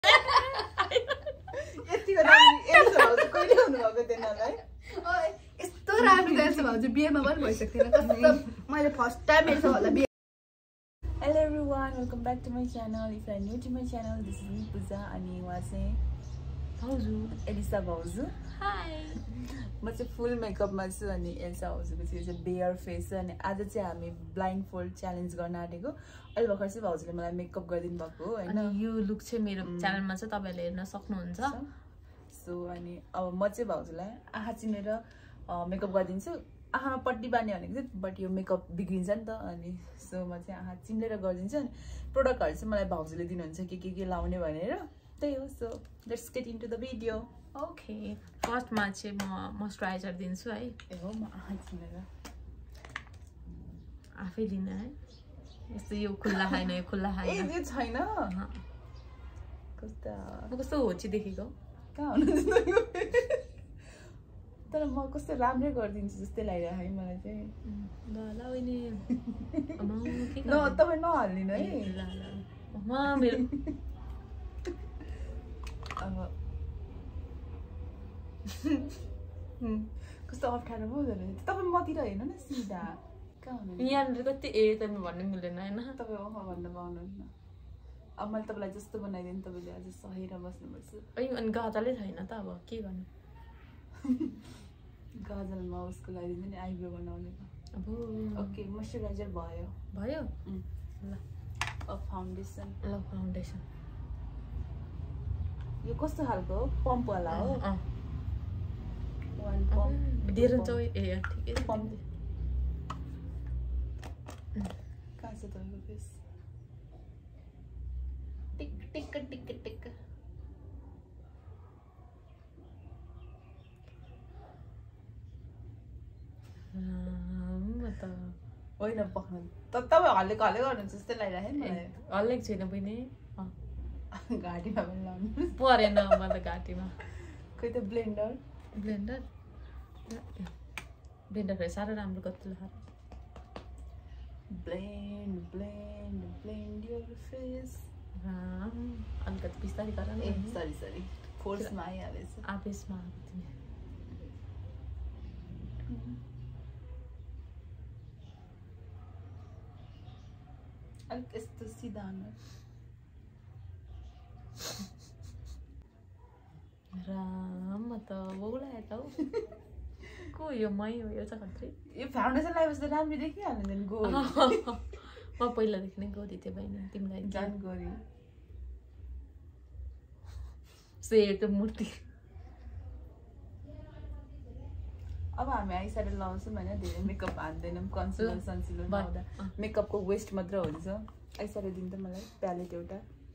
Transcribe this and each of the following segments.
यतिको राम्रो एल्सा भाउजू कहिले हुनुभएको थिएन होला है यस्तो राम्रो एल्सा भाउजू बिहेमा पनि भइसक्थेन कसम मैले फर्स्ट टाइम एल्सा भाउजूलाई बिहे Hello everyone, welcome back to my channel. If you are new to my channel, this is me Puja अनि उहाँ चाहिँ भाउजू एलिसा भाउजू. हाई म चाहिँ फुल मेकअपमा छु अनि एल्सा भाउजूको चाहिँ यो चाहिँ बेयर फेस छ अनि आज चाहिँ हामी ब्लाइन्डफोल्ड च्यालेन्ज गर्न आँटेको. अहिले भर्खर चाहिँ भाउजूले मलाई मेकअप गरिदिनु भएको हो हैन. अनि यो लुक चाहिँ मेरो च्यानलमा चाहिँ तपाईले हेर्न सक्नुहुन्छ. सो अनि अब म चाहिँ भाउजूलाई आँखा चिनेर मेकअप गरिदिन्छु. आँखामा पट्टी बान्यो भनेको चाहिँ बट यो मेकअप बिग्रिन्छ नि त अनि सो म चाहिँ आँखा चिम्लेर गरिदिन्छु अनि प्रोडक्टहरू चाहिँ मलाई भाउजूले दिनुहुन्छ के लाउने भनेर त्यही हो. So let's get into the video. Okay फर्स्टमा चाहिँ म मोइस्चराइजर दिन्छु है. ए हो म आँखा चिनेर आफै दिन है. यस्तो यो खुल्ला खाइन यो खुल्ला खाइन ए यो छैन कस्तो म कस्तो होची देखेको कहाँ हुनुहुन्छ तर म कस्तो राम्रै गरिदिन्छु जस्तै लागिरहेको है मलाई चाहिँ. ल ल ओइनी न तपाईँ नहाल्दिनु है. ल ल म मेरो अब कस्तो अप्ठ्यारो पो हुँदो रहेछ. तपाईँ मतिर हेर्नु न सिधा कहाँ हुनुहुन्छ यहाँनिर कति ए तपाईँ भन्नु मिल्दैन होइन. तपाईँ ओहो भन्नु पाउनुहुन्न. अब मैले तपाईँलाई जस्तो बनाइदिएँ नि तपाईँले अझै सहेर बस्नुपर्छ. अनि गाजलै छैन त अब के गर्नु. गाजलमा उसको लगाइदिनु नि आइब्रो बनाउने. अब ओके मोइस्चराइजर भयो भयो ल अब फाउन्डेसन. ल फाउन्डेसन यो कस्तो खालको हो पम्पवाला हो. वान पम्प दिएर चाहिँ ए ठिकै पम्प कहाँ छ तपाईँको फेस टिक टिक टिक टिक होइन पक्नु तपाईँ हल्लेको हल्ले गर्नुहुन्छ जस्तै लागिरहेको नि मलाई. हल्लेको छैन बहिनी घाँटीमा पनि लाउनु परेन म त घाँटीमा. खोइ त ब्लेन्डर ब्लेन्डर साह्रो राम्रो कति लाग्यो. Blend your face. अलिकति बिस्तारै गर न. ए सरी फोर्समा आइहालेछ. आवेशमा आएको तिमी. अलिक यस्तो सिधा राम म त बौलाए त हौ. को यो मै हो यो खत्री. यो फाउन्डेसन लगाएपछि त राम्रो देखिहाल्यो नि. गो म पहिलादेखि नै गोरी थिएँ बहिनी तिमीलाई जान गोरी सेतो मूर्ति. अब हामी आइस्याडो लाउँछौँ होइन धेरै मेकअप हान्दैनौँ. कन्सिलर सन्सिलर लाउँदा मेकअपको वेस्ट मात्र हुन्छ. आइस्याडो दिनु त मलाई प्यालेट एउटा.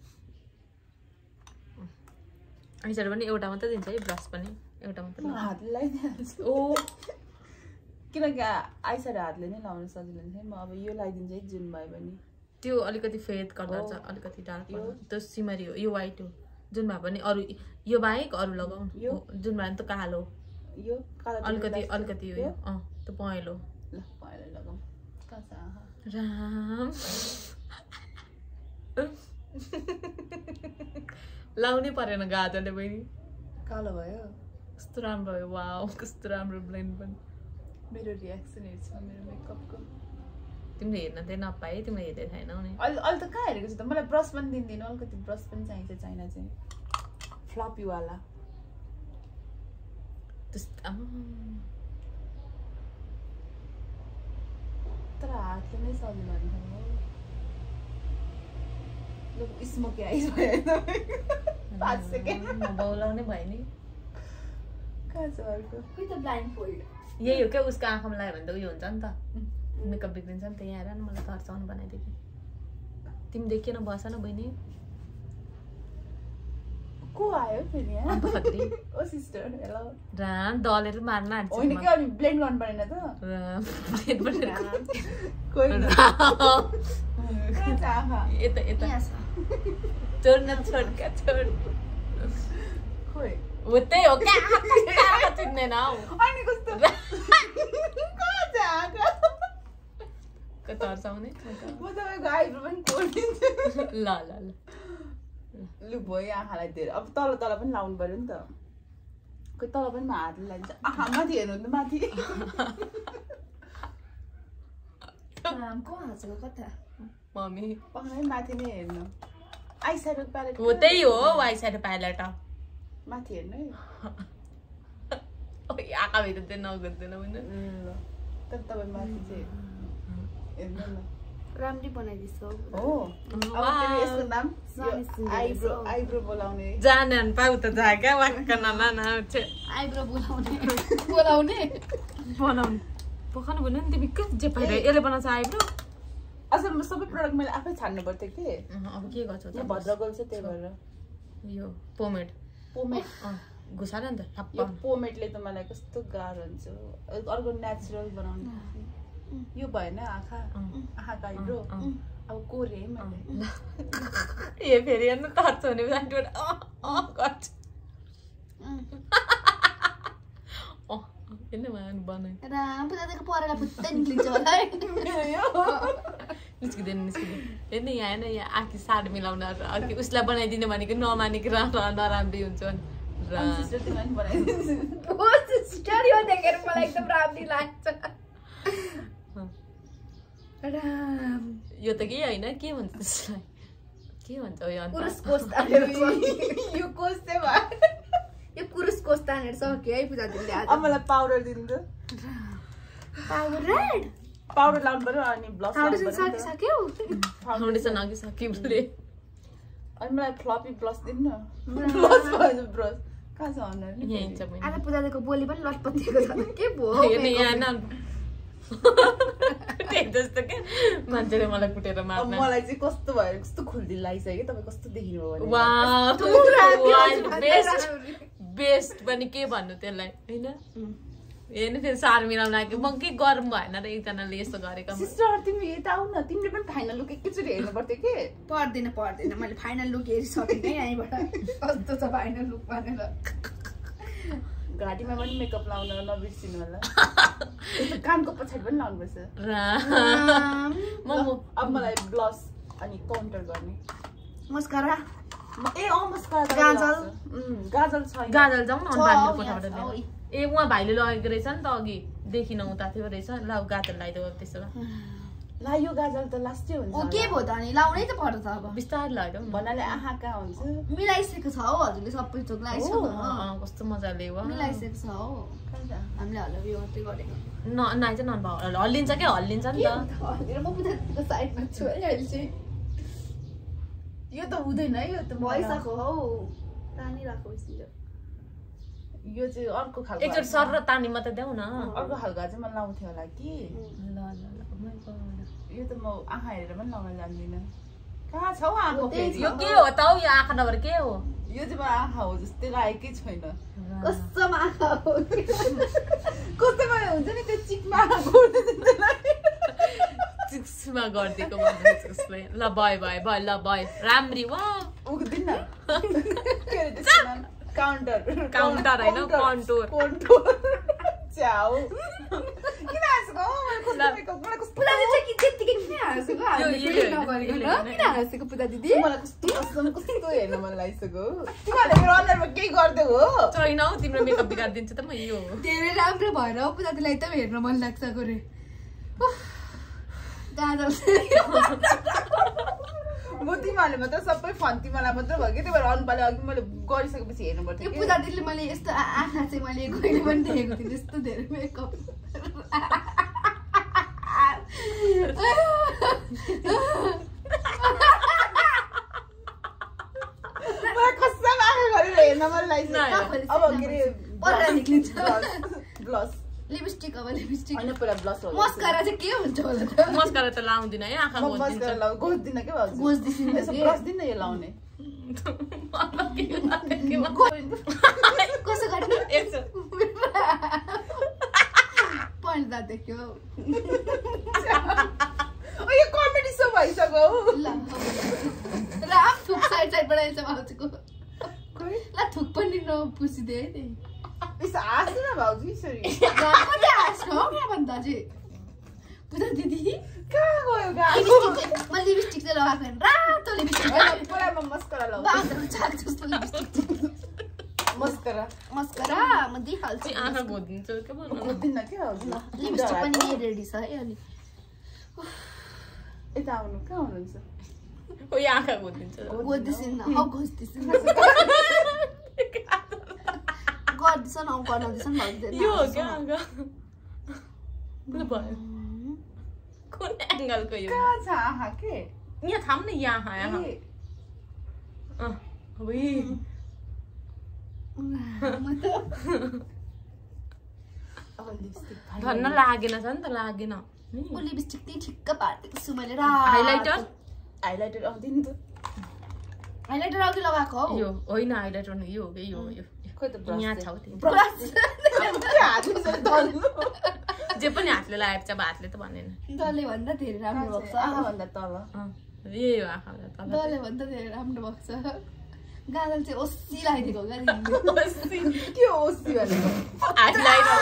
आइस्याडो पनि एउटा मात्रै दिन्छ है ब्रस पनि एउटा मात्रै. हातले लगाइदिइहाल्छु. ओ किनकि आइस्याडो हातले नै लाउनु सजिलो हुन्छ है. म अब यो लगाइदिन्छु है जुन भयो भने. त्यो अलिकति फेड कलर छ अलिकति डार्क कलर त्यो सिमरी हो. यो वाइट हो जुन भए पनि अरू यो बाहेक अरू लगाउनु. यो जुन भए नि त कालो यो अलिकति यो त्यो पहेँलो. ल पहेँलो लगाउँ. राम लाउनै परेन गाजरले बहिनी. कालो भयो कस्तो राम्रो भयो. वाउ कस्तो राम्रो ब्लेन्ड पनि. मेरो रियाक्सन हेर्छ मेरो मेकअपको. तिमीले हेर्न चाहिँ नपाए तिमीले हेर्दै छैनौ नि. अहिले त कहाँ हेरेको छु त. मलाई ब्रस पनि दिँदैन. अलिकति ब्रस पनि चाहिन्छ चाइना चाहिँ फ्लपीवाला. तर हातले नै सजिलो हुन्छ. स्मोकी आइज भयो 5 सेकेन्ड बौलाउने भयो नि. कहाँ छ अर्को खै त ब्लाइन्डफोल्ड यही हो क्या. उसको आँखामा लगायो भने त उयो हुन्छ नि त मेकअप बिग्रिन्छ नि त. यहाँ हेर न मलाई तर्साउनु बनाइदियो. तिमी देखिएन बस न बहिनी. को आयो फेरि यहाँ खत्री ओ सिस्टर हेलो. राम दलेर मार्न आँट्छ. होइन के अनि ब्लेन्ड गर्नु परेन त. कोही यता छोड्न छोड्का छोड. खोइ हो त्यही हो क्या. चिन्दैन हौ अनि कस्तो तर्साउने. म तपाईँको आइब्रो पनि कोडिदिन्छु. ल ल ल लु भयो आँखालाई धेरै अब तल पनि लाउनु पर्यो नि त कोही तल पनि हातले लाग्छ आँखा माथि हेर्नु त माथि को हाँसेको कता मम्मी पक्कै माथि नै हेर्नु आई स्याडो प्यालेट हो त्यही हो आई स्याडो प्यालेट माथि हेर्नु है आँखाभित्र चाहिँ नगर्दैन होइन तर तपाईँ माथि चाहिँ हेर्नु न राम्रै बनाइदिसौ हो अब यसको नाम आइब्रो बोलाउने जान पाउ त जा क्या वाक्क नाना आइब्रो बोलाउने बनाउने पखानु भन्यो नि तिमी के जे पाइर यसले बनाउँछ आइब्रो असल सबै प्रडक्ट मैले आफै छान्नु पर्थ्यो के अब के गर्छौ त भद्रगोल चाहिँ त्यही भएर यो पोमेड घुसाएर नि त यो पोमेडले त मलाई कस्तो गाह्रो हुन्छ अर्को नेचुरल बनाउनु यो भएन आँखाको आइब्रो अब कोरे मैले ए फेरि हेर्नु तर्छ भने गर्छ पुजाको परेर फुत्तै निक्लिन्छ होला निस्किँदैन हेर्नु यहाँ होइन यहाँ आखी साडी मिलाउन अघि उसलाई बनाइदिने भनेको नमानेको नराम्री हुन्छ यो त केही होइन के भन्छ त्यसलाई के भन्छ यो कुरुस कोस तानेर सक्यो है पूजा दिदीले आज अब मलाई पाउडर दिनु त पाउडर लाउनु पर्यो अनि ब्लस सक्यो फाउन्डेसन अघि सक्यो उसले अनि मलाई फ्लपी ब्लस दिनु न ब्लस भयो ब्रस कहाँ छ अनुहार आज पूजाको बोली पनि लटपतिएको छ के भयो जस्तो के मान्छेले मलाई कुटेर मार्न मलाई चाहिँ कस्तो भयो कस्तो खुल्दी लागिसक्यो तपाईँ कस्तो देखिनु भयो बेस्ट पनि के भन्नु त्यसलाई होइन हेर्नु फेरि सार मिलाउन आएको म के गरौँ भएन र एकजनाले यस्तो गरेको सिस्टर तिमी यता आऊ न तिमीले पनि फाइनल लुक एकैचोटि हेर्नु पर्थ्यो के पर्दैन मैले फाइनल लुक हेरिसकेँ यहीँबाट कस्तो छ फाइनल लुक भनेर घाँटीमा पनि मेकअप लाउन नबिर्सिनु होला कानको पछाडि पनि लाउनुपर्छ अब मलाई ब्लस अनि काउन्टर गर्ने मस्कारा गाजल छ गाजल जाउँ न ए उहाँ भाइले लगेको रहेछ नि त अघि देखिन उता थियो रहेछ ल गाजल लगाइदेऊ त्यसो भए यो गाजल त लास्टै हुन्छ के भयो त अनि लाउनै त पर्छ त अब बिस्तारै लगाइदेऊ भन्नाले आँखा कहाँ हुन्छ मिलाइसकेको छ हौ हजुरले सबै थोक लगाइसक्नु कस्तो मजाले हो मिलाइसकेको छ हौ हामीले हल्ला यो मात्रै गरेको नाइ चाहिँ नभए हल्लिन्छ क्या हल्लिन्छ नि त म पुजाको साइडमा छु है अहिले चाहिँ यो त हुँदैन है यो त भइसक्यो हौ तानिरहेको यो चाहिँ अर्को खालको एकचोटि सर र तानी मात्रै देऊ न अर्को खालको चाहिँ म लाउँथेँ होला कि यो त म आँखा हेरेर पनि लाउन जान्दिनँ कहाँ छ हौ आँखा यो के हो त हौ यो आँखा नभएर के हो यो चाहिँ म आँखा हो जस्तै लागेकै छैन कस्तोमा आँखा हो कस्तोमा हुन्छ नि त्यो चिकमा चिक्समा गरिदिएको उसले ल भयो ल भयो राम्री वा उक्दिन काउन्टर होइन कन्टोर च्याउ किन हाँसेको पूजा दिदी मलाई कस्तो हेर्न मन लागिसक्यो तिमीहरूले मेरो अनुहारमा केही गरिदेऊ हो छैन हौ तिम्रो मेकअप बिगारिदिन्छ त म यो धेरै राम्रो भएर पूजा दिदीलाई एकदम हेर्न मन लाग्छ गरे म तिमीहरूले मात्र सबै फन तिमीलाई मात्र भयो कि त्यही भएर अनुपाले अघि मैले गरिसकेपछि हेर्नु पर्थ्यो पूजा दिदीले मैले यस्तो आँखा चाहिँ मैले कहिले पनि देखेको थिएँ त्यस्तो धेरै मेकअप मलाई कसम आँखा गरेर हेर्न मन लागिसक्यो अब के अरे निक्लिन्छ ब्लस लिपस्टिक अब लिपस्टिक हैन पुरा ब्लस हो मस्कारा चाहिँ के हुन्छ होला त मस्कारा त लाउँदिन है आँखा मस्कारा लाउ गोज्दिन के भाउजू गोज्दिन यसो ब्रस दिन यो लाउने कसो गर्ने यसो पॉइन्ट दा देख्यो ओ यो कमेडी सो भइसक्यो ल राम थुक साइड बढाइन्छ भाउजूको ल थुक पनि नपुसिदे है नि इस आस न भाउजू यसरी कति आस हो के भन्दा चाहिँ पूजा दिदी कहाँ गयो गाडी म लिपस्टिक चाहिँ लगाएको हैन रातो लिपस्टिक पुरा म मस्करा लगाउँछु बाँदरको चाक जस्तो लिपस्टिक मस्करा म दिइहाल्छु आँखा घोदिन्छ के भन्नु खोज्दिन के हजुर लिपस्टिक पनि रेडी छ है अनि यता आउनु कहाँ हुनुहुन्छ ओ आँखा घोदिन्छ गोदिसिन न हौ घोस्दिसिन गर्दिसन हौ गर्दिसन भन्दैन यो हो क्या आँखा ल भयो कुन एंगलको यो कहाँ छ आँखा के यहाँ थाम न यहाँ यहाँ ओइ अब लिपस्टिक भन्न लागेन छ नि त लागेन ओ लिपस्टिक चाहिँ ठिक्क पार्दिएको छु मैले हाइलाइटर आउँदैन त हाइलाइटर अघि लगाएको हौ यो होइन हाइलाइटर यो हो के यो खोइ त यहाँ छ जे पनि हातले लागेको छ अब हातले त भन्दैन डले भन्दा धेरै राम्रो भएको छ आँखा भन्दा तल यही हो आँखा भन्दा तल डले भन्दा धेरै राम्रो भएको छ गाजल चाहिँ ओसी लगाइदिएको क्या के ओसी भनेको हाइलाइटर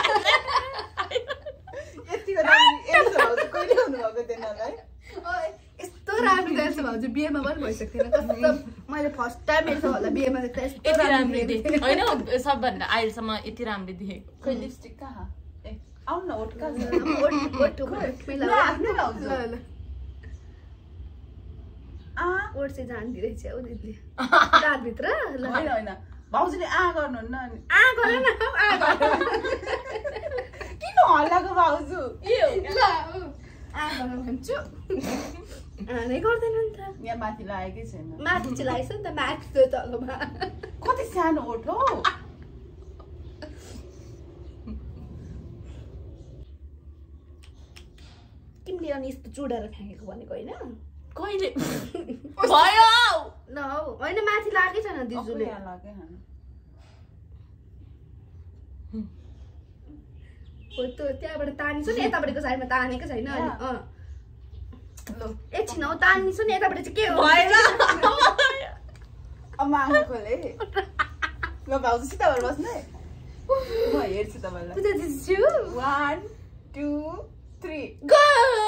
यतिको राम्रो कहिले हुनुभएको थिएन होला है यस्तो राम्रो देख्छ भाउजू बिहेमा पनि भइसकेको थिएन कस्तो मैले फर्स्ट टाइम हेर्छु होला बिहेमा देख्दा यस्तो यति राम्रो देखेँ होइन सबभन्दा अहिलेसम्म यति राम्रो देखेको खोइ लिपस्टिक कहाँ आउनु न ओठ कहाँ ओठ चाहिँ जान्दी रहेछ हौ दिदीले रातभित्र होइन होइन भाउजूले गर्नुहुन्न अनि गरेन किन हल्लाको भाउजू भन्छु नै गर्दैन नि त यहाँ माथि लागेकै छैन माथि चाहिँ लागेछ नि त माथि त्यो तलमा कति सानो ओठ हो तिमीले अनि यस्तो चुडाएर फ्याँकेको भनेको होइन कहिले भयो न हौ होइन माथि लागेकै छैन दिजुले त्यहाँबाट तानिसो नि यतापट्टिको साइडमा तानेको छैन अनि एकछिन हौ तानिसो नि यताबाट चाहिँ के हो खोले ल भाउजू सिताबाट बस्नु है म हेर्छु तपाईँलाई 1 2 3 गो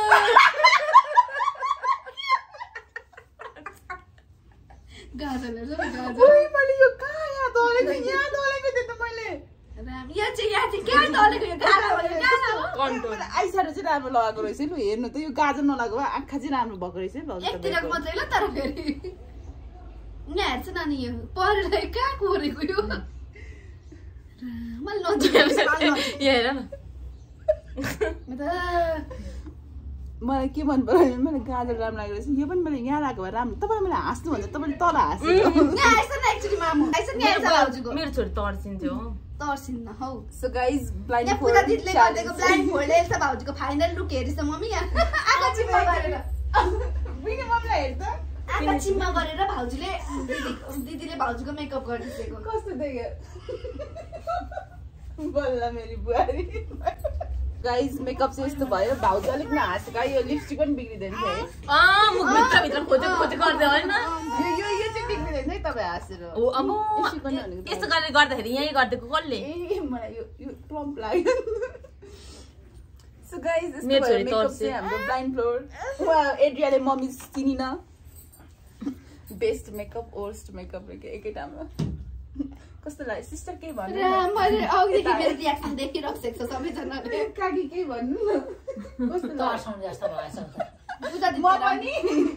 गाजलहरु ओइ मैले यो कहाँ यहाँ दलेको थिएँ त मैले यहाँ चाहिँ क्या दलेको यो गाला हो कन्ट्रोल आइस्याडो चाहिँ राम्रो लगाएको रहेछ लु हेर्नु त यो गाजर नलागो भए आँखा चाहिँ राम्रो भएको रहेछ भाउजू एकतिरको मात्रै ल तर फेरि यहाँ हेर्छ न नि यो परेर कहाँ कोरेको यो मैले हेर न मलाई के मन पर्यो मैले गाजर राम्रो लागेको रहेछ यो पनि मैले यहाँ लगाएको भए राम्रो तपाईँलाई मैले हाँस्नु भन्दा तपाईँले तल हाँस्नु मेरो छोरी तर्सिन्थ्यो तर्सिन्न हौ सो गाइज पूजा दिदीले गरेको ब्लाइन्डफोल्ड एल्सा भाउजूको फाइनल लुक हेरिस मम्मी यहाँ आँखा चिम्मा गरेर बिना मम्मीलाई हेर्छ आँखा चिम्मा गरेर भाउजूले दिदीले भाउजूको मेकअप गरिदिएको कस्तो देख्यो बल्ल मेरी बुहारी गाइज मेकअप चाहिँ यस्तो भयो भाउजू अलिक नहाँसेको यो लिपस्टिक पनि बिग्रिँदैन है मुखभित्र खोजे गर्दै होइन यो चाहिँ बिग्रिँदैन है तपाईँ हाँसेर हो अब यस्तो गरेर गर्दाखेरि यहीँ गरिदिएको कसले ए मलाई यो प्लम्प लाग्यो सो गाइज मेरो छोरी मेकअप चाहिँ हाम्रो ब्लाइन्डफोल्ड एड्रियाले मम्मी चिनिन बेस्ट मेकअप वर्स्ट मेकअप एकै टाइममा कस्तो लाग्यो सिस्टर के भन्नु मैले अघिदेखि मेरो रियाक्सन देखिरहेको छ सबैजनाले काकी के भन्नु न कस्तो तर्साउँ जस्तो भएछ म पनि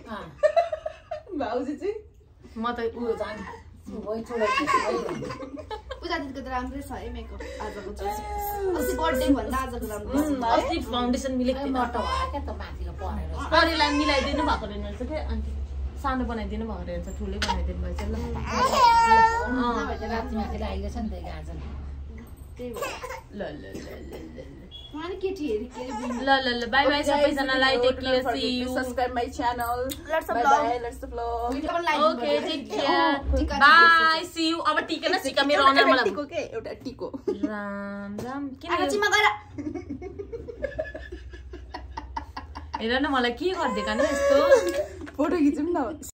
भाउजू चाहिँ म त पूजा दिदीको त राम्रै छ है मेकअप आजको चाहिँ अस्ति बर्थडे भन्दा आजको राम्रो अस्ति फाउन्डेसन मिलेको थिएन मोटो भयो क्या त माथिको परेर परिलाई मिलाइदिनु भएको रहेछ के अन्त सानो बनाइदिनु भएको रहेछ ठुलै बनाइदिनु भएछ ल राति माथि लागेको छ नि त गाजर ल केटी हेरी के ल बाई बाई सबैजनालाई take care see you subscribe my channel let's bye bye let's the vlog okay take care bye see you अब टिका न सिका मेरो अनर मलाई टिको के एउटा टिको राम राम किन चिमा गएर हेर न मलाई के गर्दै काने यस्तो फोटो खिचौँ न